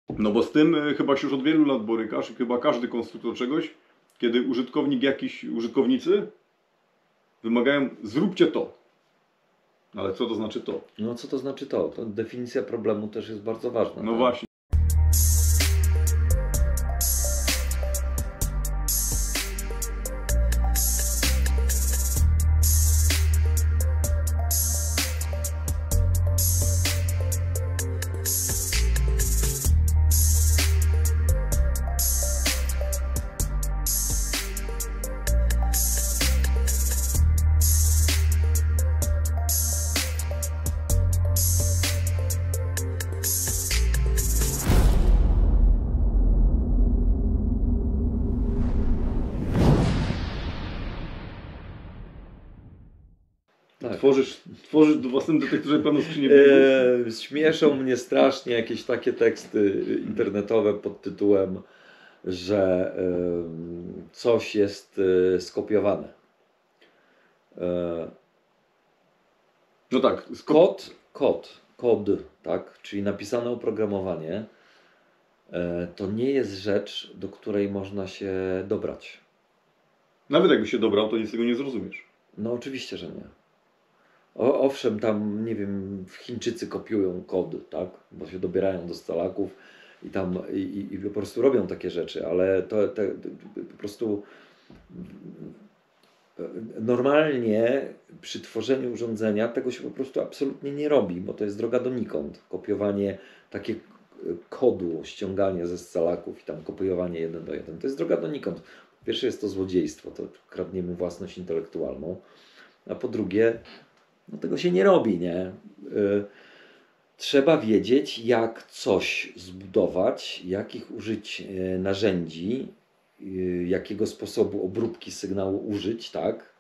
No bo z tym chyba się już od wielu lat borykasz i chyba każdy konstruktor czegoś, kiedy użytkownicy wymagają, zróbcie to. Ale co to znaczy to? No co to znaczy to? To definicja problemu też jest bardzo ważna. No tak? właśnie. Tak. Tworzysz w własnym detektorze pełną skrzynię biegów? Śmieszą mnie strasznie jakieś takie teksty internetowe pod tytułem, że coś jest skopiowane. No tak. Kod, tak? Czyli napisane oprogramowanie, to nie jest rzecz, do której można się dobrać. Nawet jakby się dobrał, to nic z tego nie zrozumiesz. No oczywiście, że nie. Owszem, tam, nie wiem, Chińczycy kopiują kod, tak? Bo się dobierają do scalaków i tam i po prostu robią takie rzeczy, ale to po prostu normalnie przy tworzeniu urządzenia tego się po prostu absolutnie nie robi, bo to jest droga donikąd. Kopiowanie takie kodu, ściąganie ze scalaków i tam kopiowanie 1 do 1. To jest droga donikąd. Po pierwsze jest to złodziejstwo, to kradniemy własność intelektualną, a po drugie no tego się nie robi, nie? Trzeba wiedzieć, jak coś zbudować, jakich użyć narzędzi, jakiego sposobu obróbki sygnału użyć, tak?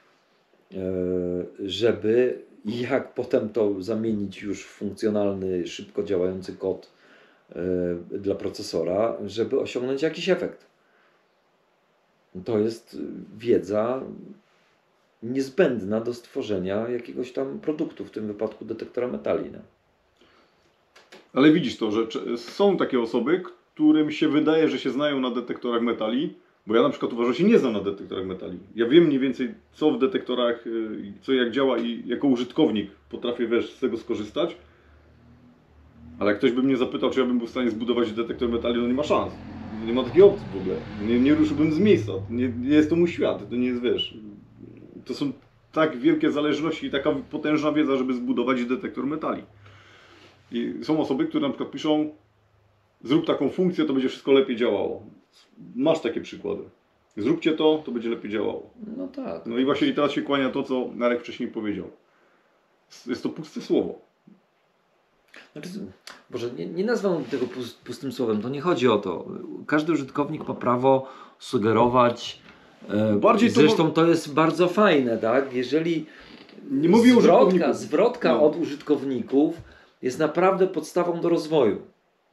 Żeby jak potem to zamienić już w funkcjonalny, szybko działający kod dla procesora, żeby osiągnąć jakiś efekt. To jest wiedza niezbędna do stworzenia jakiegoś tam produktu, w tym wypadku detektora metali. Nie? Ale widzisz to, że są takie osoby, którym się wydaje, że się znają na detektorach metali, bo ja na przykład uważam, że się nie znam na detektorach metali. Ja wiem mniej więcej, co w detektorach, co jak działa i jako użytkownik potrafię, wiesz, z tego skorzystać. Ale jak ktoś by mnie zapytał, czy ja bym był w stanie zbudować detektor metali, no nie ma szans. Nie ma takiej opcji w ogóle. Nie ruszyłbym z miejsca. Nie jest to mój świat. To nie jest, wiesz... To są tak wielkie zależności i taka potężna wiedza, żeby zbudować detektor metali. I są osoby, które na przykład piszą, zrób taką funkcję, to będzie wszystko lepiej działało. Masz takie przykłady. Zróbcie to, to będzie lepiej działało. No tak. No i właśnie teraz się kłania to, co Marek wcześniej powiedział. Jest to puste słowo. Znaczy, Boże, nie nazwę tego pustym słowem, to nie chodzi o to. Każdy użytkownik ma prawo sugerować. Zresztą to jest bardzo fajne, tak? Jeżeli nie mówię zwrotka od użytkowników jest naprawdę podstawą do rozwoju.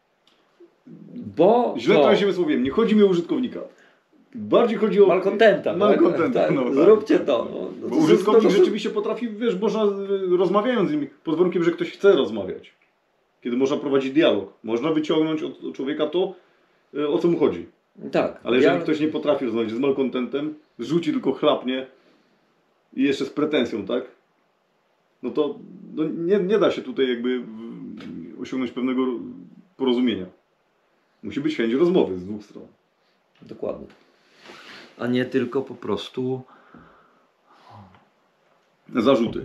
Bo źle trafiłem słowem, nie chodzi mi o użytkownika. Bardziej chodzi o... Malkontenta. Tak? No, zróbcie to. No, bo użytkownik rzeczywiście potrafi, wiesz, można rozmawiając z nim, pod warunkiem, że ktoś chce rozmawiać. Kiedy można prowadzić dialog. Można wyciągnąć od człowieka to, o co mu chodzi. Tak. Ale jeżeli ktoś nie potrafi rozmawiać z malkontentem, rzuci tylko chlapnie i jeszcze z pretensją, tak? No to no nie da się tutaj jakby osiągnąć pewnego porozumienia. Musi być chęć rozmowy z dwóch stron. Dokładnie. A nie tylko po prostu zarzuty.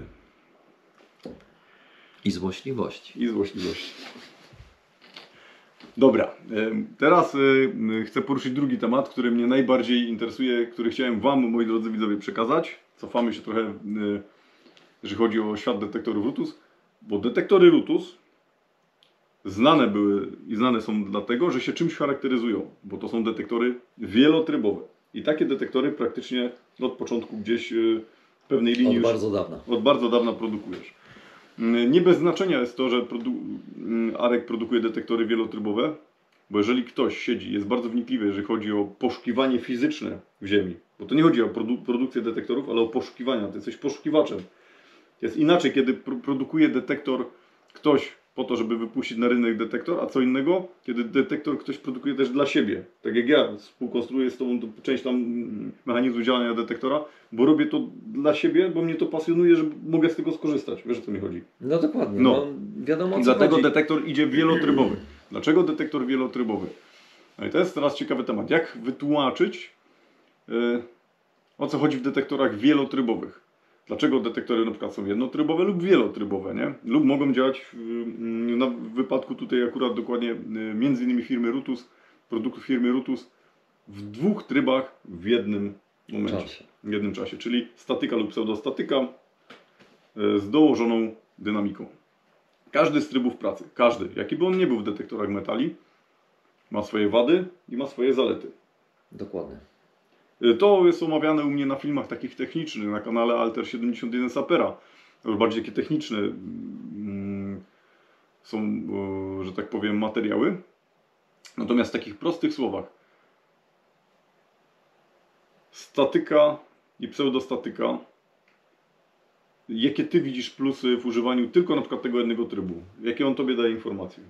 I złośliwości. Dobra, teraz chcę poruszyć drugi temat, który mnie najbardziej interesuje, który chciałem Wam, moi drodzy widzowie, przekazać. Cofamy się trochę, jeżeli chodzi o świat detektorów Rutus, bo detektory Rutus znane były i znane są dlatego, że się czymś charakteryzują, bo to są detektory wielotrybowe. I takie detektory praktycznie od początku gdzieś w pewnej linii od bardzo dawna produkujesz. Nie bez znaczenia jest to, że Arek produkuje detektory wielotrybowe, bo jeżeli ktoś siedzi, jest bardzo wnikliwy, jeżeli chodzi o poszukiwanie fizyczne w Ziemi, bo to nie chodzi o produkcję detektorów, ale o poszukiwania, ty jesteś poszukiwaczem. Jest inaczej, kiedy produkuje detektor ktoś po to, żeby wypuścić na rynek detektor, a co innego, kiedy detektor ktoś produkuje też dla siebie. Tak jak ja współkonstruuję z Tobą część tam mechanizmu działania detektora, bo robię to dla siebie, bo mnie to pasjonuje, że mogę z tego skorzystać. Wiesz, o co mi chodzi? No dokładnie, No. no wiadomo o I co dlatego chodzi. detektor idzie wielotrybowy. Dlaczego detektor wielotrybowy? No i to jest teraz ciekawy temat. Jak wytłumaczyć, o co chodzi w detektorach wielotrybowych? Dlaczego detektory na przykład są jednotrybowe lub wielotrybowe, nie? Lub mogą działać w wypadku tutaj akurat dokładnie między innymi firmy Rutus, produktów firmy Rutus w dwóch trybach w jednym momencie. W jednym czasie, czyli statyka lub pseudostatyka z dołożoną dynamiką. Każdy z trybów pracy, każdy, jaki by on nie był w detektorach metali, ma swoje wady i ma swoje zalety. Dokładnie. To jest omawiane u mnie na filmach takich technicznych, na kanale Alter 71 Sapera. Bardziej takie techniczne są, że tak powiem, materiały. Natomiast w takich prostych słowach statyka i pseudostatyka, jakie Ty widzisz plusy w używaniu tylko na przykład tego jednego trybu? Jakie on Tobie daje informacje?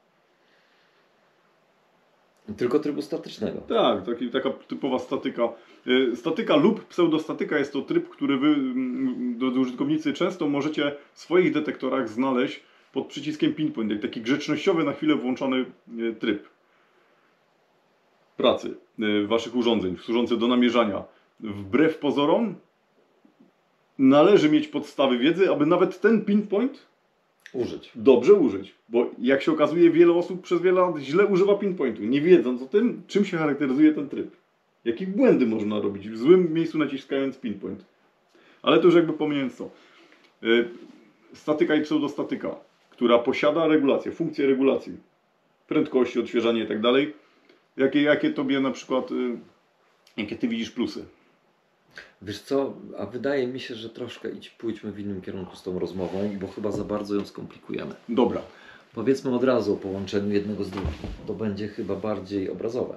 Tylko trybu statycznego. Tak, taka typowa statyka. Statyka lub pseudostatyka jest to tryb, który Wy, drodzy użytkownicy, często możecie w swoich detektorach znaleźć pod przyciskiem pinpoint, jak taki grzecznościowy, na chwilę włączony tryb pracy Waszych urządzeń, służący do namierzania. Wbrew pozorom należy mieć podstawy wiedzy, aby nawet ten pinpoint dobrze użyć, bo jak się okazuje, wiele osób przez wiele lat źle używa pinpointu, nie wiedząc o tym, czym się charakteryzuje ten tryb. Jakie błędy można robić w złym miejscu naciskając pinpoint. Ale to już jakby pomijając to. Statyka i pseudostatyka, która posiada regulację, funkcję regulacji, prędkości, odświeżanie i tak dalej. Jakie Tobie na przykład, jakie Ty widzisz plusy? Wiesz co, a wydaje mi się, że troszkę pójdźmy w innym kierunku z tą rozmową, bo chyba za bardzo ją skomplikujemy. Dobra. Powiedzmy od razu o połączeniu jednego z drugim. To będzie chyba bardziej obrazowe.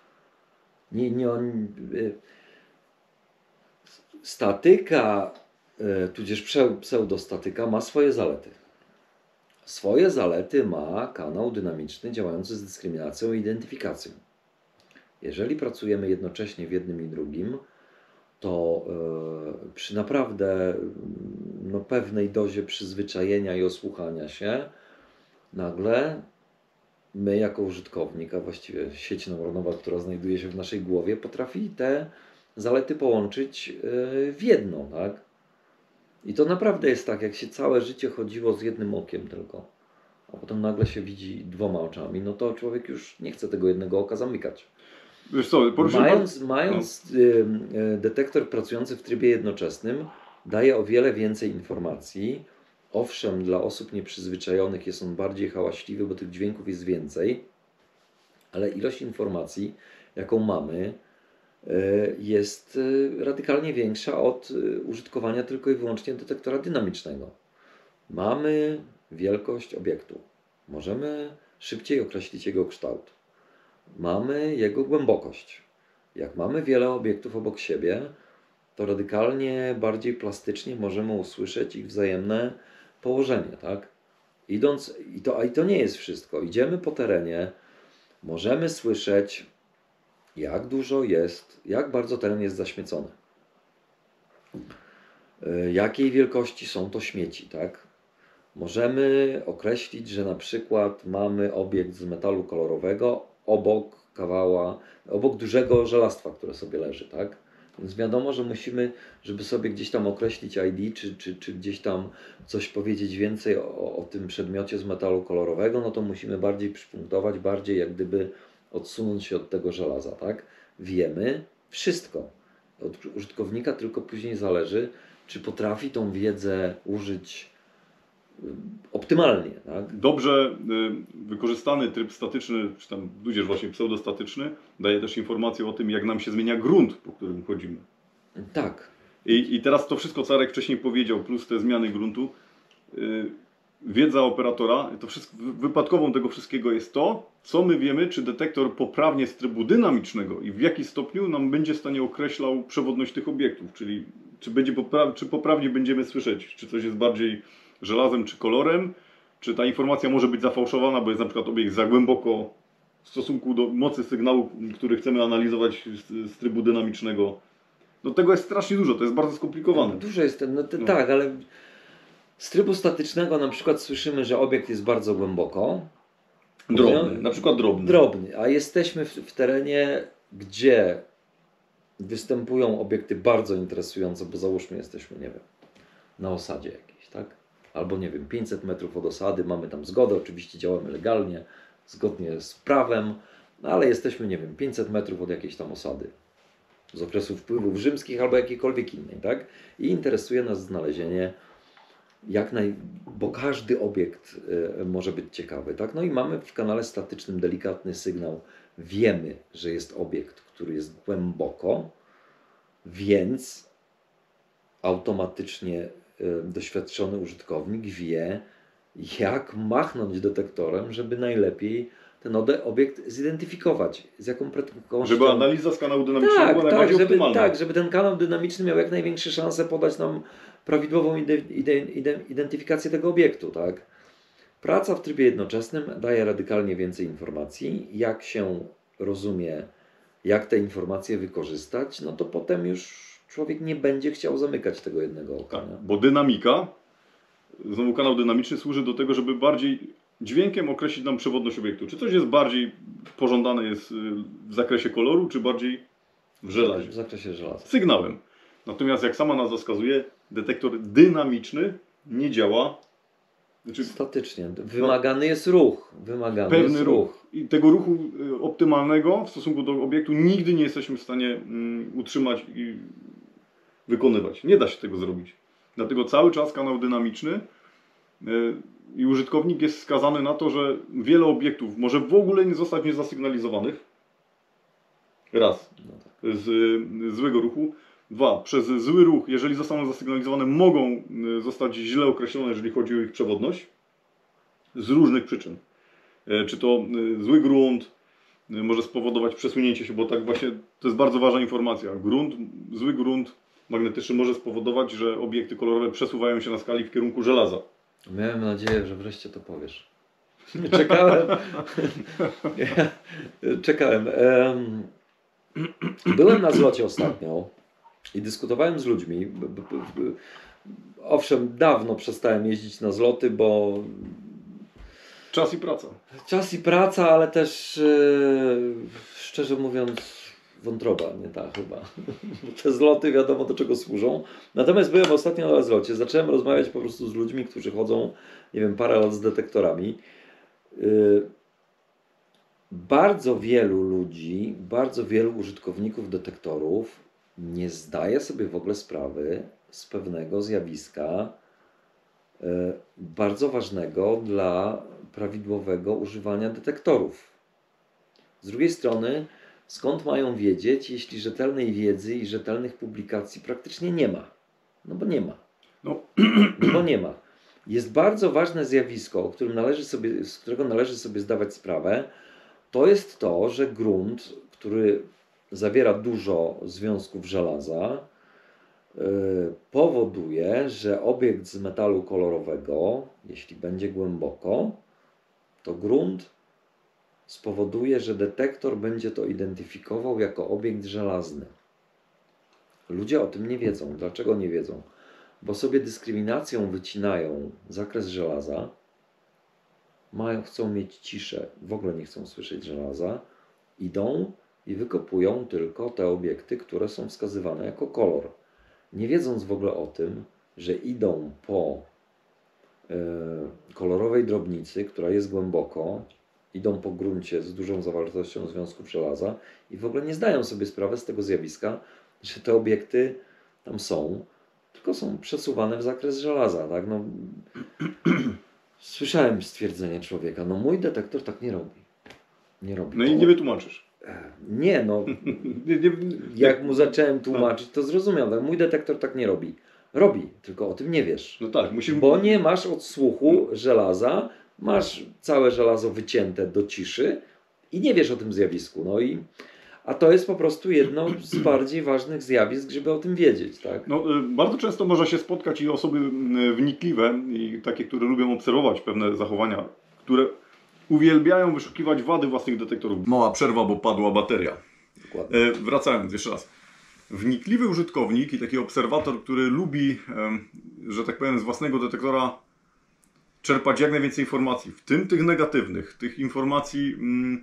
Statyka, tudzież pseudostatyka ma swoje zalety. Swoje zalety ma kanał dynamiczny działający z dyskryminacją i identyfikacją. Jeżeli pracujemy jednocześnie w jednym i drugim, to przy naprawdę pewnej dozie przyzwyczajenia i osłuchania się, nagle my jako użytkownik, a właściwie sieć neuronowa, która znajduje się w naszej głowie, potrafi te zalety połączyć w jedno, tak? I to naprawdę jest tak, jak się całe życie chodziło z jednym okiem tylko, a potem nagle się widzi dwoma oczami, no to człowiek już nie chce tego jednego oka zamykać. Wiesz co, mając detektor pracujący w trybie jednoczesnym, daje o wiele więcej informacji. Owszem, dla osób nieprzyzwyczajonych jest on bardziej hałaśliwy, bo tych dźwięków jest więcej, ale ilość informacji, jaką mamy, jest radykalnie większa od użytkowania tylko i wyłącznie detektora dynamicznego. Mamy wielkość obiektu. Możemy szybciej określić jego kształt. Mamy jego głębokość. Jak mamy wiele obiektów obok siebie, to radykalnie bardziej plastycznie możemy usłyszeć ich wzajemne położenie, tak? I to nie jest wszystko. Idziemy po terenie, możemy słyszeć, jak dużo jest, jak bardzo teren jest zaśmiecony. Jakiej wielkości są to śmieci, tak? Możemy określić, że na przykład mamy obiekt z metalu kolorowego obok dużego żelastwa, które sobie leży, tak? Więc wiadomo, że musimy, żeby sobie gdzieś tam określić ID, czy gdzieś tam coś powiedzieć więcej o tym przedmiocie z metalu kolorowego, no to musimy bardziej przypunktować, bardziej jak gdyby odsunąć się od tego żelaza, tak? Wiemy wszystko. Od użytkownika tylko później zależy, czy potrafi tą wiedzę użyć optymalnie, tak? Dobrze wykorzystany tryb statyczny, czy tam tudzież właśnie pseudostatyczny, daje też informację o tym, jak nam się zmienia grunt, po którym chodzimy. Tak. I teraz to wszystko, co Arek wcześniej powiedział, plus te zmiany gruntu, wiedza operatora, to wszystko, wypadkową tego wszystkiego jest to, co my wiemy, czy detektor poprawnie z trybu dynamicznego i w jaki stopniu nam będzie w stanie określał przewodność tych obiektów, czyli czy poprawnie będziemy słyszeć, czy coś jest bardziej żelazem czy kolorem, czy ta informacja może być zafałszowana, bo jest na przykład obiekt za głęboko w stosunku do mocy sygnału, który chcemy analizować z trybu dynamicznego. No tego jest strasznie dużo, to jest bardzo skomplikowane. Dużo jest, tak, ale z trybu statycznego na przykład słyszymy, że obiekt jest bardzo głęboko. Drobny, na przykład drobny. Drobny, a jesteśmy w terenie, gdzie występują obiekty bardzo interesujące, bo załóżmy jesteśmy, nie wiem, na osadzie jakiejś, tak? Albo nie wiem, 500 metrów od osady, mamy tam zgodę, oczywiście działamy legalnie, zgodnie z prawem, no ale jesteśmy, nie wiem, 500 metrów od jakiejś tam osady z okresu wpływów rzymskich albo jakiejkolwiek innej, tak? I interesuje nas znalezienie bo każdy obiekt może być ciekawy, tak? No i mamy w kanale statycznym delikatny sygnał. Wiemy, że jest obiekt, który jest głęboko, więc automatycznie doświadczony użytkownik wie, jak machnąć detektorem, żeby najlepiej ten obiekt zidentyfikować, z jaką prędkością. Żeby analiza z kanału dynamicznego była najbardziej optymalna. Tak, żeby ten kanał dynamiczny miał jak największe szanse podać nam prawidłową identyfikację tego obiektu. Tak? Praca w trybie jednoczesnym daje radykalnie więcej informacji. Jak się rozumie, jak te informacje wykorzystać, no to potem już człowiek nie będzie chciał zamykać tego jednego oka. Tak, bo dynamika, znowu kanał dynamiczny służy do tego, żeby bardziej dźwiękiem określić nam przewodność obiektu. Czy coś jest bardziej pożądane jest w zakresie koloru, czy bardziej w żelazie? W zakresie żelaza. Sygnałem. Natomiast jak sama nazwa wskazuje, detektor dynamiczny nie działa. Znaczy, statycznie. Wymagany jest ruch. Pewny ruch. I tego ruchu optymalnego w stosunku do obiektu nigdy nie jesteśmy w stanie utrzymać i wykonywać. Nie da się tego zrobić. Dlatego cały czas kanał dynamiczny i użytkownik jest skazany na to, że wiele obiektów może w ogóle nie zostać niezasygnalizowanych. Raz. Z złego ruchu. Dwa. Przez zły ruch, jeżeli zostaną zasygnalizowane, mogą zostać źle określone, jeżeli chodzi o ich przewodność. Z różnych przyczyn. Czy to zły grunt może spowodować przesunięcie się, bo tak właśnie to jest bardzo ważna informacja. Zły grunt magnetyczny może spowodować, że obiekty kolorowe przesuwają się na skali w kierunku żelaza. Miałem nadzieję, że wreszcie to powiesz. Czekałem. Byłem na zlocie ostatnio i dyskutowałem z ludźmi. Owszem, dawno przestałem jeździć na zloty, bo czas i praca. Czas i praca, ale też szczerze mówiąc wątroba, nie ta chyba. Te zloty wiadomo do czego służą. Natomiast byłem ostatnio na zlocie, zacząłem rozmawiać po prostu z ludźmi, którzy chodzą, nie wiem, parę lat z detektorami. Bardzo wielu ludzi, bardzo wielu użytkowników detektorów nie zdaje sobie w ogóle sprawy z pewnego zjawiska bardzo ważnego dla prawidłowego używania detektorów. Z drugiej strony, skąd mają wiedzieć, jeśli rzetelnej wiedzy i rzetelnych publikacji praktycznie nie ma? No bo nie ma. Bo nie ma. Jest bardzo ważne zjawisko, z którego należy sobie zdawać sprawę. To jest to, że grunt, który zawiera dużo związków żelaza, powoduje, że obiekt z metalu kolorowego, jeśli będzie głęboko, to grunt spowoduje, że detektor będzie to identyfikował jako obiekt żelazny. Ludzie o tym nie wiedzą. Dlaczego nie wiedzą? Bo sobie dyskryminacją wycinają zakres żelaza, chcą mieć ciszę, w ogóle nie chcą słyszeć żelaza, idą i wykopują tylko te obiekty, które są wskazywane jako kolor. Nie wiedząc w ogóle o tym, że idą po kolorowej drobnicy, która jest głęboko, idą po gruncie z dużą zawartością związków żelaza i w ogóle nie zdają sobie sprawy z tego zjawiska, że te obiekty tam są, tylko są przesuwane w zakres żelaza. Tak? No, słyszałem stwierdzenie człowieka, no mój detektor tak nie robi. Nie robi. No i nie wytłumaczysz. Nie, no. Jak mu zacząłem tłumaczyć, to zrozumiał. Tak? Mój detektor tak nie robi. Robi, tylko o tym nie wiesz. No tak, bo nie masz odsłuchu żelaza, masz całe żelazo wycięte do ciszy i nie wiesz o tym zjawisku. A to jest po prostu jedno z bardziej ważnych zjawisk, żeby o tym wiedzieć, tak? No, bardzo często można się spotkać i osoby wnikliwe i takie, które lubią obserwować pewne zachowania, które uwielbiają wyszukiwać wady własnych detektorów. Mała przerwa, bo padła bateria. Dokładnie. Wracając jeszcze raz. Wnikliwy użytkownik i taki obserwator, który lubi, że tak powiem, z własnego detektora czerpać jak najwięcej informacji, w tym tych negatywnych, tych informacji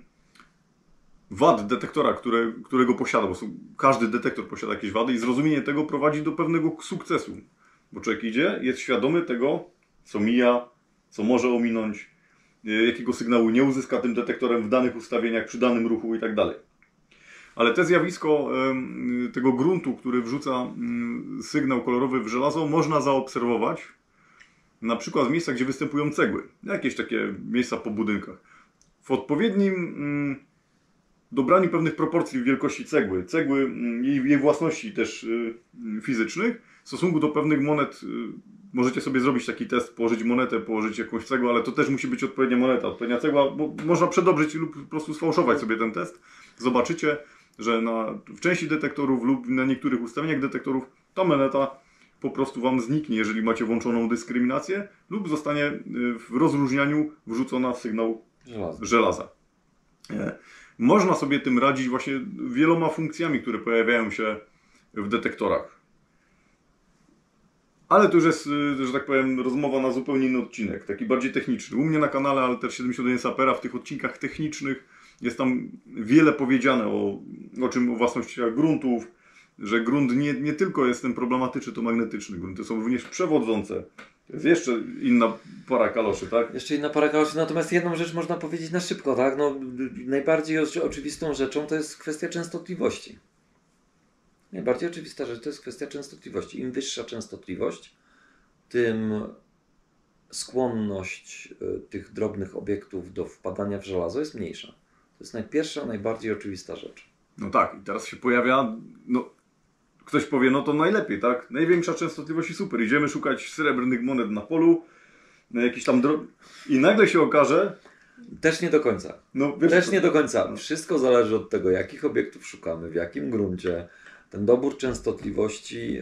wad detektora, którego posiada, bo każdy detektor posiada jakieś wady i zrozumienie tego prowadzi do pewnego sukcesu. Bo człowiek idzie, jest świadomy tego, co mija, co może ominąć, jakiego sygnału nie uzyska tym detektorem w danych ustawieniach, przy danym ruchu i tak dalej. Ale te zjawisko tego gruntu, który wrzuca sygnał kolorowy w żelazo, można zaobserwować na przykład w miejscach, gdzie występują cegły. Jakieś takie miejsca po budynkach. W odpowiednim dobraniu pewnych proporcji wielkości cegły, jej własności też fizycznych, w stosunku do pewnych monet możecie sobie zrobić taki test, położyć monetę, położyć jakąś cegłę, ale to też musi być odpowiednia moneta, odpowiednia cegła, bo można przedobrzyć lub po prostu sfałszować sobie ten test. Zobaczycie, że w części detektorów lub na niektórych ustawieniach detektorów ta moneta po prostu Wam zniknie, jeżeli macie włączoną dyskryminację lub zostanie w rozróżnianiu wrzucona w sygnał żelaza. Można sobie tym radzić właśnie wieloma funkcjami, które pojawiają się w detektorach. Ale to już jest, że tak powiem, rozmowa na zupełnie inny odcinek, taki bardziej techniczny. U mnie na kanale Alter 71 Sapera w tych odcinkach technicznych jest tam wiele powiedziane o własnościach gruntów, że grunt nie tylko jest ten problematyczny, to magnetyczny. Grunty są również przewodzące. To jest jeszcze inna para kaloszy, tak? Jeszcze inna para kaloszy, natomiast jedną rzecz można powiedzieć na szybko, tak? No, najbardziej oczywistą rzeczą to jest kwestia częstotliwości. Najbardziej oczywista rzecz to jest kwestia częstotliwości. Im wyższa częstotliwość, tym skłonność tych drobnych obiektów do wpadania w żelazo jest mniejsza. To jest najpierwsza, najbardziej oczywista rzecz. No tak, i teraz się pojawia, ktoś powie, no to najlepiej, tak? Największa częstotliwość i super, idziemy szukać srebrnych monet na polu, na jakiś tam i nagle się okaże... Też nie do końca. Nie do końca. Wszystko zależy od tego, jakich obiektów szukamy, w jakim gruncie. Ten dobór częstotliwości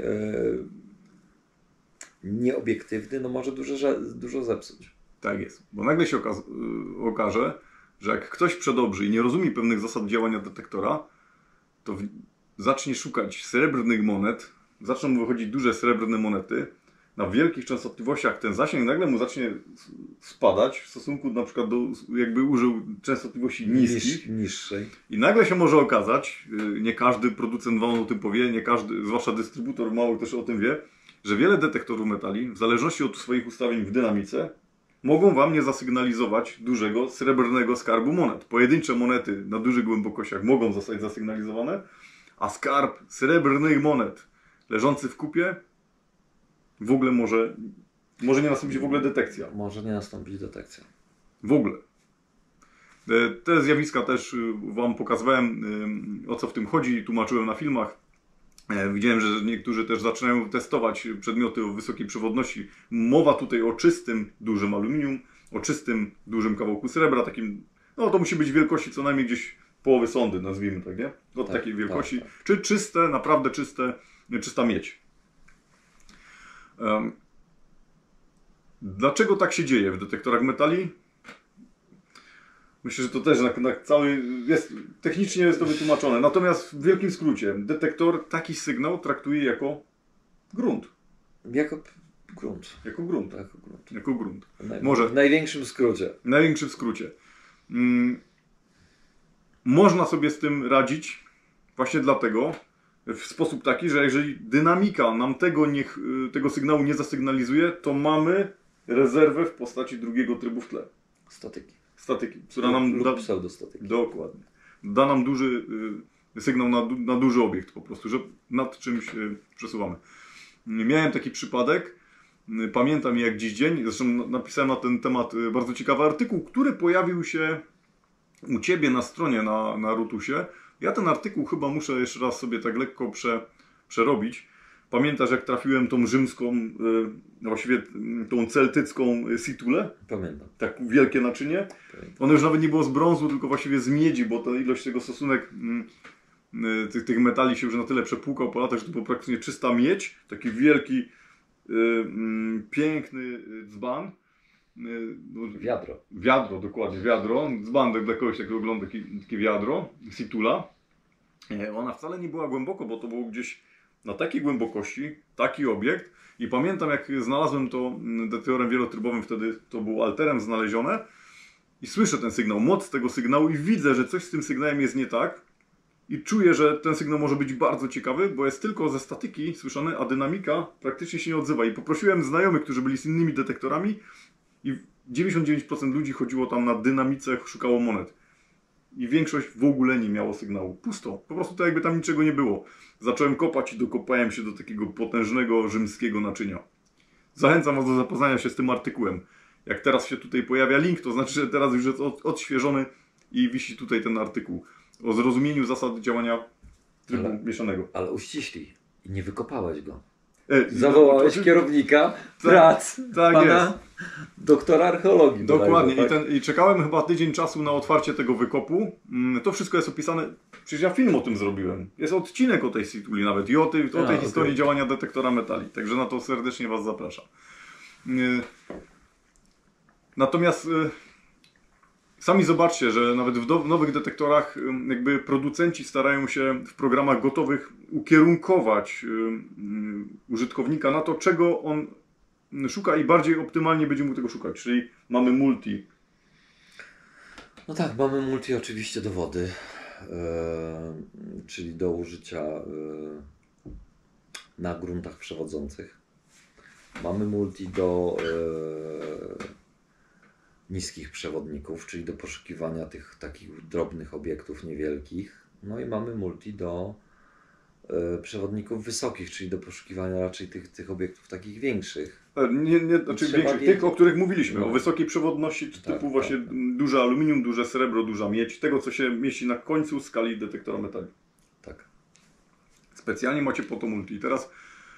nieobiektywny może dużo zepsuć. Tak jest, bo nagle się okaże, że jak ktoś przedobrzy i nie rozumie pewnych zasad działania detektora, to zacznie szukać srebrnych monet, zaczną mu wychodzić duże srebrne monety, na wielkich częstotliwościach ten zasięg nagle mu zacznie spadać w stosunku na przykład do, jakby użył częstotliwości niższej. I nagle się może okazać, nie każdy producent Wam o tym powie, nie każdy, zwłaszcza dystrybutor mało też o tym wie, że wiele detektorów metali, w zależności od swoich ustawień w dynamice, mogą Wam nie zasygnalizować dużego srebrnego skarbu monet. Pojedyncze monety na dużych głębokościach mogą zostać zasygnalizowane, a skarb srebrnych monet leżący w kupie w ogóle może nie nastąpić w ogóle detekcja. Może nie nastąpić detekcja. W ogóle. Te zjawiska też Wam pokazywałem, o co w tym chodzi, tłumaczyłem na filmach. Widziałem, że niektórzy też zaczynają testować przedmioty o wysokiej przewodności. Mowa tutaj o czystym, dużym aluminium, o czystym, dużym kawałku srebra, takim, to musi być wielkości co najmniej gdzieś połowy sondy, nazwijmy tak, nie? Od takiej wielkości. Tak. Czy czyste, naprawdę czysta miedź. Dlaczego tak się dzieje w detektorach metali? Myślę, że to też technicznie jest to wytłumaczone. Natomiast w wielkim skrócie, detektor taki sygnał traktuje jako grunt. Jako grunt. Jako grunt. W największym skrócie. W największym skrócie. Można sobie z tym radzić właśnie dlatego, w sposób taki, że jeżeli dynamika nam tego sygnału nie zasygnalizuje, to mamy rezerwę w postaci drugiego trybu w tle. Statyki, która nam da... pseudostatyki. Dokładnie. Da nam duży sygnał na duży obiekt po prostu, że nad czymś przesuwamy. Miałem taki przypadek, pamiętam jak dziś dzień, zresztą napisałem na ten temat bardzo ciekawy artykuł, który pojawił się u Ciebie na stronie na Rutusie. Ja ten artykuł chyba muszę jeszcze raz sobie tak lekko przerobić. Pamiętasz, jak trafiłem tą rzymską, właściwie tą celtycką situlę? Pamiętam. Tak wielkie naczynie. Ono już nawet nie było z brązu, tylko właściwie z miedzi, bo ta ilość tego stosunek tych metali się już na tyle przepłukał po latach, że to była praktycznie czysta miedź. Taki wielki, piękny dzban. Wiadro. Wiadro, dokładnie, wiadro. Dzban dla kogoś takiego wygląda, takie wiadro, situla. Ona wcale nie była głęboko, bo to było gdzieś na takiej głębokości, taki obiekt. I pamiętam, jak znalazłem to detektorem wielotrybowym, wtedy to było alterem znalezione. I słyszę ten sygnał, moc tego sygnału i widzę, że coś z tym sygnałem jest nie tak. I czuję, że ten sygnał może być bardzo ciekawy, bo jest tylko ze statyki słyszany, a dynamika praktycznie się nie odzywa. I poprosiłem znajomych, którzy byli z innymi detektorami i 99% ludzi chodziło tam na dynamice, szukało monet. I większość w ogóle nie miało sygnału. Pusto. Po prostu to jakby tam niczego nie było. Zacząłem kopać i dokopałem się do takiego potężnego rzymskiego naczynia. Zachęcam Was do zapoznania się z tym artykułem. Jak teraz się tutaj pojawia link, to znaczy, że teraz już jest odświeżony i wisi tutaj ten artykuł o zrozumieniu zasad działania trybu mieszanego. Ale uściślij. I nie wykopałeś go. Zawołałeś kierownika prac pana doktora archeologii. Dokładnie. Tak? I czekałem chyba tydzień czasu na otwarcie tego wykopu. To wszystko jest opisane. Przecież ja film o tym zrobiłem. Jest odcinek o tej situli nawet i o tej historii działania detektora metali. Także na to serdecznie Was zapraszam. Natomiast sami zobaczcie, że nawet w nowych detektorach jakby producenci starają się w programach gotowych ukierunkować użytkownika na to, czego on szuka i bardziej optymalnie będzie mógł tego szukać. Czyli mamy multi. No tak, mamy multi oczywiście do wody, czyli do użycia na gruntach przewodzących. Mamy multi do niskich przewodników, czyli do poszukiwania tych takich drobnych obiektów niewielkich. No i mamy multi do przewodników wysokich, czyli do poszukiwania raczej tych obiektów takich większych. Znaczy większych, tych, o których mówiliśmy, o wysokiej przewodności typu właśnie duże aluminium, duże srebro, duża miedź, tego co się mieści na końcu skali detektora metali. Tak. Specjalnie macie po to multi. I teraz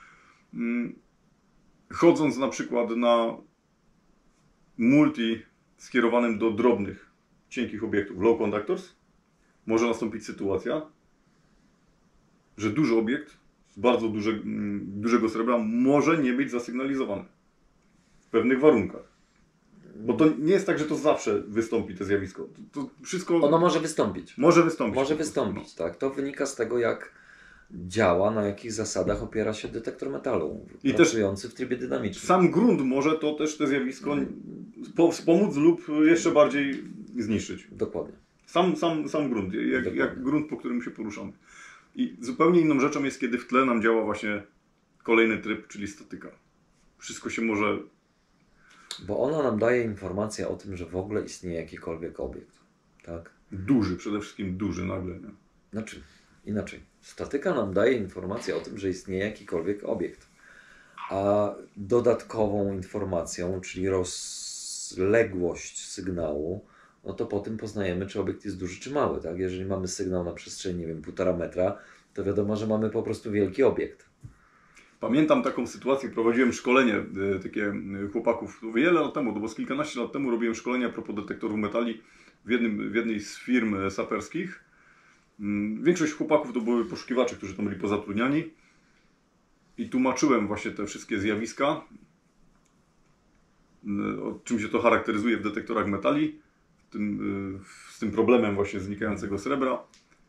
chodząc na przykład na multi skierowanym do drobnych, cienkich obiektów, low conductors, może nastąpić sytuacja, że duży obiekt z bardzo dużego srebra może nie być zasygnalizowany w pewnych warunkach. Bo to nie jest tak, że to zawsze wystąpi, to zjawisko. To wszystko... Ono może wystąpić. Może wystąpić. Może wystąpić, tak. To wynika z tego, jak działa, na jakich zasadach opiera się detektor metalu I pracujący też w trybie dynamicznym. Sam grunt może to też te zjawisko pomóc lub jeszcze bardziej zniszczyć. Dokładnie. Sam grunt, jak grunt, po którym się poruszamy. I zupełnie inną rzeczą jest, kiedy w tle nam działa właśnie kolejny tryb, czyli statyka. Wszystko się może... Bo ona nam daje informację o tym, że w ogóle istnieje jakikolwiek obiekt. Tak? Duży, przede wszystkim duży nagle. Nie? Znaczy, inaczej. Statyka nam daje informację o tym, że istnieje jakikolwiek obiekt. A dodatkową informacją, czyli rozległość sygnału, no to po tym poznajemy, czy obiekt jest duży, czy mały. Tak? Jeżeli mamy sygnał na przestrzeni, nie wiem, 1,5 metra, to wiadomo, że mamy po prostu wielki obiekt. Pamiętam taką sytuację, prowadziłem szkolenie takie chłopaków wiele lat temu, bo z kilkanaście lat temu robiłem szkolenia a propos detektorów metali w jednej z firm saperskich. Większość chłopaków to były poszukiwacze, którzy tam byli pozatrudniani i tłumaczyłem właśnie te wszystkie zjawiska, czym się to charakteryzuje w detektorach metali, z tym problemem właśnie znikającego srebra.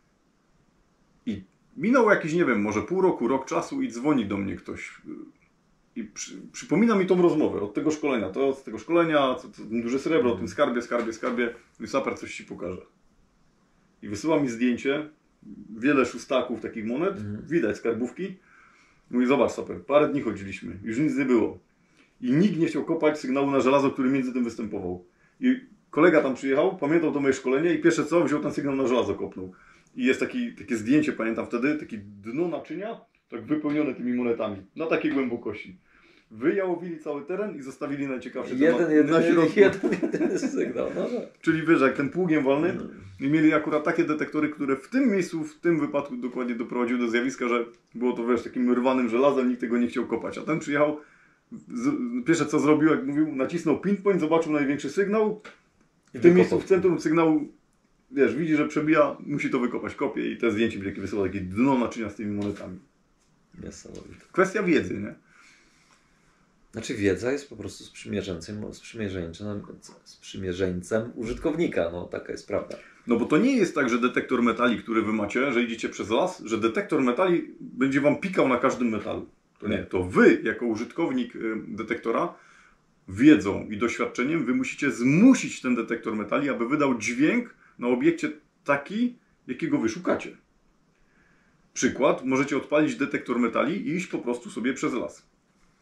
I minął jakiś, nie wiem, może pół roku, rok czasu i dzwoni do mnie ktoś i przypomina mi tą rozmowę od tego szkolenia. To z tego szkolenia, duże srebro, o tym skarbie, i saper coś ci pokaże. I wysyła mi zdjęcie, wiele szóstaków takich monet, widać skarbówki. Mówi, zobacz saper, parę dni chodziliśmy, już nic nie było. I nikt nie chciał kopać sygnału na żelazo, który między tym występował. I kolega tam przyjechał, pamiętał to moje szkolenie i pierwsze co, wziął ten sygnał na żelazo, kopnął. I jest takie zdjęcie, pamiętam wtedy, takie dno naczynia, tak wypełnione tymi monetami, na takiej głębokości. Wyjałowili cały teren i zostawili najciekawsze na środku. Jeden sygnał. No. Czyli wiesz, jak ten pługiem walny i mieli akurat takie detektory, które w tym miejscu, w tym wypadku dokładnie doprowadziły do zjawiska, że było to, wiesz, takim rwanym żelazem, nikt tego nie chciał kopać. A ten przyjechał, pierwsze co zrobił, jak mówił, nacisnął pinpoint, zobaczył największy sygnał. W tym miejscu, w centrum sygnału wiesz, widzi, że przebija, musi to wykopać kopię i te zdjęcie będzie wysyłał takie dno naczynia z tymi monetami. Niesamowite. Kwestia wiedzy, nie? Znaczy wiedza jest po prostu sprzymierzeńcem użytkownika, no taka jest prawda. No bo to nie jest tak, że detektor metali, który wy macie, że idziecie przez las, że detektor metali będzie wam pikał na każdym metalu. To nie, to wy jako użytkownik detektora wiedzą i doświadczeniem wy musicie zmusić ten detektor metali, aby wydał dźwięk na obiekcie taki, jakiego wy szukacie. Przykład, możecie odpalić detektor metali i iść po prostu sobie przez las.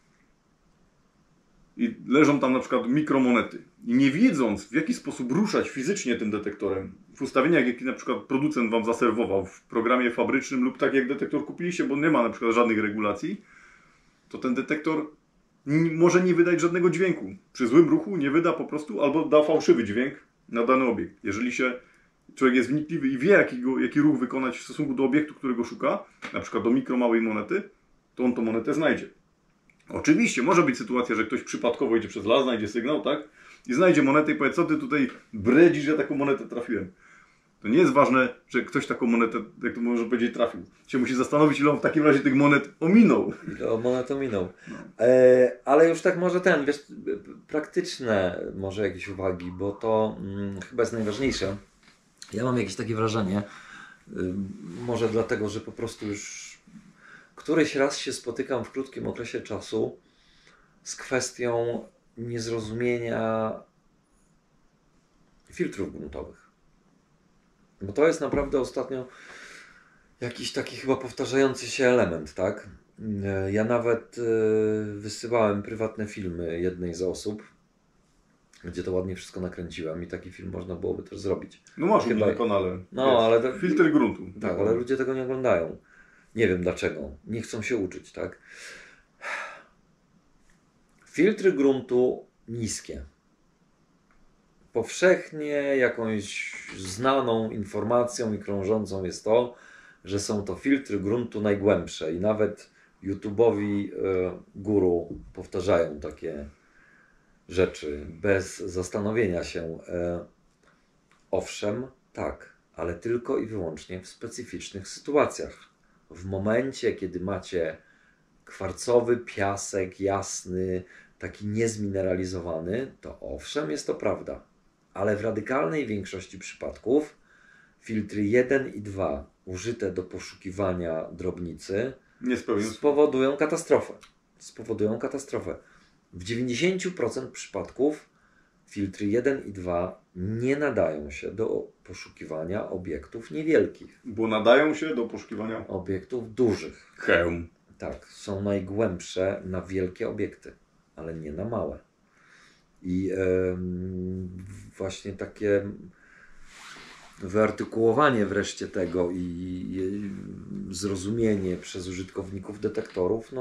I leżą tam na przykład mikromonety. I nie wiedząc, w jaki sposób ruszać fizycznie tym detektorem, w ustawieniach, jakie na przykład producent wam zaserwował w programie fabrycznym lub tak jak detektor kupiliście, bo nie ma na przykład żadnych regulacji, to ten detektor może nie wydać żadnego dźwięku. Przy złym ruchu nie wyda po prostu, albo da fałszywy dźwięk na dany obiekt. Jeżeli się człowiek jest wnikliwy i wie, jaki ruch wykonać w stosunku do obiektu, którego szuka, na przykład do małej monety, to on tą monetę znajdzie. Oczywiście może być sytuacja, że ktoś przypadkowo idzie przez las, znajdzie sygnał, tak? I znajdzie monetę i powie, co ty tutaj bredzisz, że taką monetę trafiłem. To nie jest ważne, że ktoś taką monetę, jak to może powiedzieć, trafił. Się musi zastanowić, ile on w takim razie tych monet ominął. Ile monet ominął. No. Ale już tak może wiesz, praktyczne może jakieś uwagi, bo to chyba jest najważniejsze. Ja mam jakieś takie wrażenie, może dlatego, że po prostu już któryś raz się spotykam w krótkim okresie czasu z kwestią niezrozumienia filtrów gruntowych. Bo to jest naprawdę ostatnio jakiś taki chyba powtarzający się element, tak? Ja nawet wysyłałem prywatne filmy jednej z osób, gdzie to ładnie wszystko nakręciłem i taki film można byłoby też zrobić. No masz chyba na kanale. No, ale to, filtr gruntu. Tak, ale ludzie tego nie oglądają. Nie wiem dlaczego. Nie chcą się uczyć, tak? Filtry gruntu niskie. Powszechnie jakąś znaną informacją i krążącą jest to, że są to filtry gruntu najgłębsze i nawet YouTube'owi guru powtarzają takie rzeczy bez zastanowienia się. Owszem, tak, ale tylko i wyłącznie w specyficznych sytuacjach. W momencie, kiedy macie kwarcowy piasek jasny, taki niezmineralizowany, to owszem, jest to prawda. Ale w radykalnej większości przypadków filtry 1 i 2 użyte do poszukiwania drobnicy spowodują katastrofę. W 90% przypadków filtry 1 i 2 nie nadają się do poszukiwania obiektów niewielkich. Bo nadają się do poszukiwania obiektów dużych. Hełm. Tak, są najgłębsze na wielkie obiekty, ale nie na małe. I właśnie takie wyartykułowanie wreszcie tego i zrozumienie przez użytkowników detektorów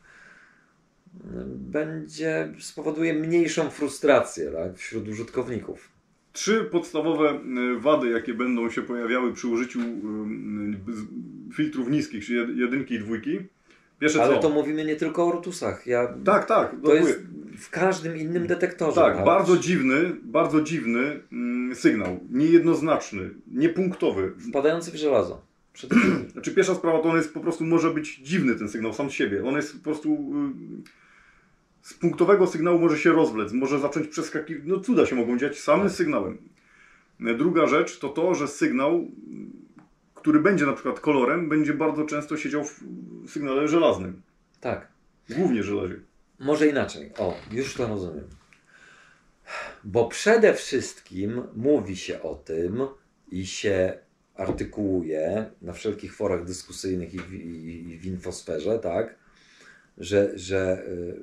spowoduje mniejszą frustrację, tak, wśród użytkowników. 3 podstawowe wady, jakie będą się pojawiały przy użyciu filtrów niskich, czyli 1 i 2. Pierwsze ale co? to mówimy nie tylko o Rutusach. Tak. To jest w każdym innym detektorze. Tak, bardzo dziwny sygnał. Niejednoznaczny, niepunktowy. Wpadający w żelazo. Znaczy pierwsza sprawa to on jest po prostu, może być dziwny ten sygnał sam z siebie. On jest po prostu z punktowego sygnału może się rozwlec, może zacząć przeskakiwać. No cuda się mogą dziać samym sygnałem. Druga rzecz to to, że sygnał, który będzie na przykład kolorem, będzie bardzo często siedział w sygnale żelaznym. Tak. Głównie żelazie. Może inaczej. O, już to rozumiem. Bo przede wszystkim mówi się o tym i się artykułuje na wszelkich forach dyskusyjnych i w infosferze, tak, że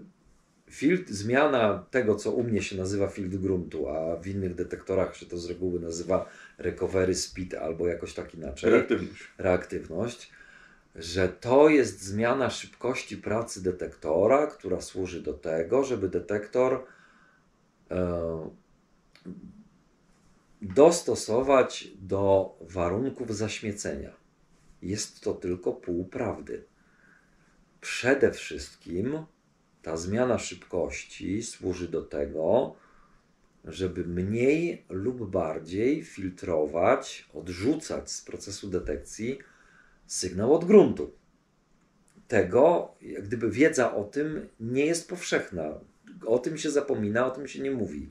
zmiana tego, co u mnie się nazywa filtr gruntu, a w innych detektorach się to z reguły nazywa recovery speed albo jakoś tak inaczej. Reaktywność. Że to jest zmiana szybkości pracy detektora, która służy do tego, żeby detektor dostosować do warunków zaśmiecenia. Jest to tylko pół prawdy. Przede wszystkim ta zmiana szybkości służy do tego, żeby mniej lub bardziej filtrować, odrzucać z procesu detekcji sygnał od gruntu. Tego, jak gdyby wiedza o tym nie jest powszechna. O tym się zapomina, o tym się nie mówi.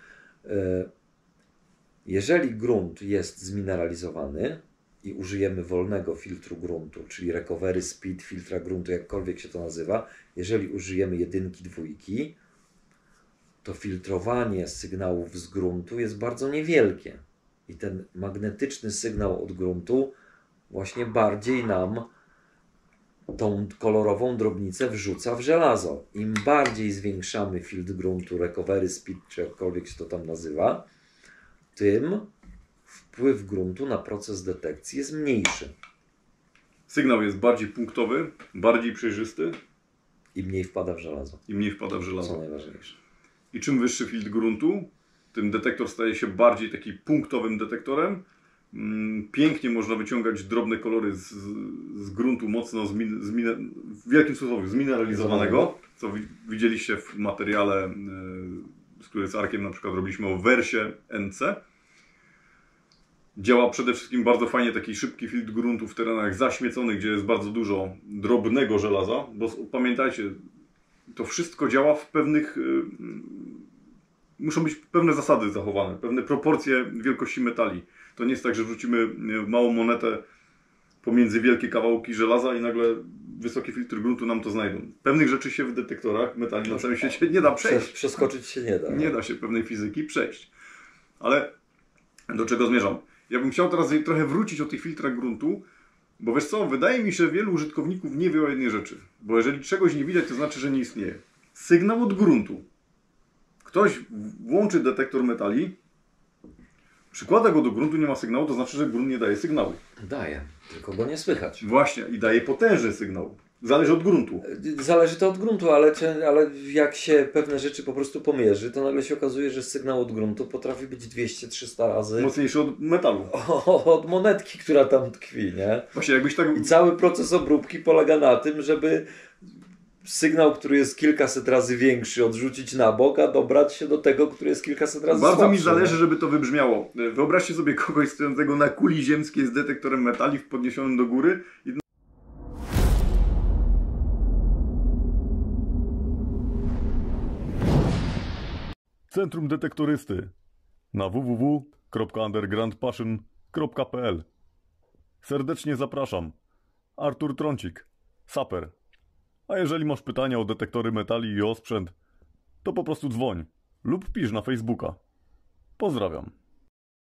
Jeżeli grunt jest zmineralizowany i użyjemy wolnego filtru gruntu, czyli recovery speed filtra gruntu, jakkolwiek się to nazywa, jeżeli użyjemy jedynki, dwójki, to filtrowanie sygnałów z gruntu jest bardzo niewielkie. I ten magnetyczny sygnał od gruntu właśnie bardziej nam tą kolorową drobnicę wrzuca w żelazo. Im bardziej zwiększamy filtr gruntu, recovery speed, czy jakkolwiek się to tam nazywa, tym wpływ gruntu na proces detekcji jest mniejszy. Sygnał jest bardziej punktowy, bardziej przejrzysty I mniej wpada w żelazo. i mniej wpada w Co żelazo. najważniejsze. I czym wyższy filtr gruntu, tym detektor staje się bardziej taki punktowym detektorem. Pięknie można wyciągać drobne kolory z gruntu mocno w wielkim cudzysłowie zmineralizowanego, co widzieliście w materiale, z którym z Arkiem na przykład robiliśmy o wersie NC. Działa przede wszystkim bardzo fajnie taki szybki filtr gruntu w terenach zaśmieconych, gdzie jest bardzo dużo drobnego żelaza, bo pamiętajcie, to wszystko działa w pewnych... Muszą być pewne zasady zachowane, pewne proporcje wielkości metali. To nie jest tak, że wrzucimy małą monetę pomiędzy wielkie kawałki żelaza i nagle wysoki filtr gruntu nam to znajdą. Pewnych rzeczy się w detektorach metali na całym świecie nie da przejść. Przeskoczyć się nie da. Nie da się pewnej fizyki przejść. Ale do czego zmierzam? Ja bym chciał teraz trochę wrócić o tych filtrach gruntu, bo wiesz co, wydaje mi się, że wielu użytkowników nie wie o jednej rzeczy. Bo jeżeli czegoś nie widać, to znaczy, że nie istnieje. Sygnał od gruntu. Ktoś włączy detektor metali, przykłada go do gruntu, nie ma sygnału, to znaczy, że grunt nie daje sygnału. Daje, tylko go nie słychać. Właśnie, i daje potężny sygnał. Zależy od gruntu. Zależy to od gruntu, ale jak się pewne rzeczy po prostu pomierzy, to nagle się okazuje, że sygnał od gruntu potrafi być 200-300 razy Mocniejszy od metalu. od monetki, która tam tkwi, nie? Właśnie, jakbyś tak... I cały proces obróbki polega na tym, żeby sygnał, który jest kilkaset razy większy, odrzucić na bok, a dobrać się do tego, który jest kilkaset razy Bardzo słabszy. mi zależy, żeby to wybrzmiało. Wyobraźcie sobie kogoś stojącego na kuli ziemskiej z detektorem metali podniesionym do góry. Centrum Detektorysty na www.undergroundpassion.pl. Serdecznie zapraszam. Artur Trącik, saper. A jeżeli masz pytania o detektory metali i o sprzęt, to po prostu dzwoń lub pisz na Facebooka. Pozdrawiam.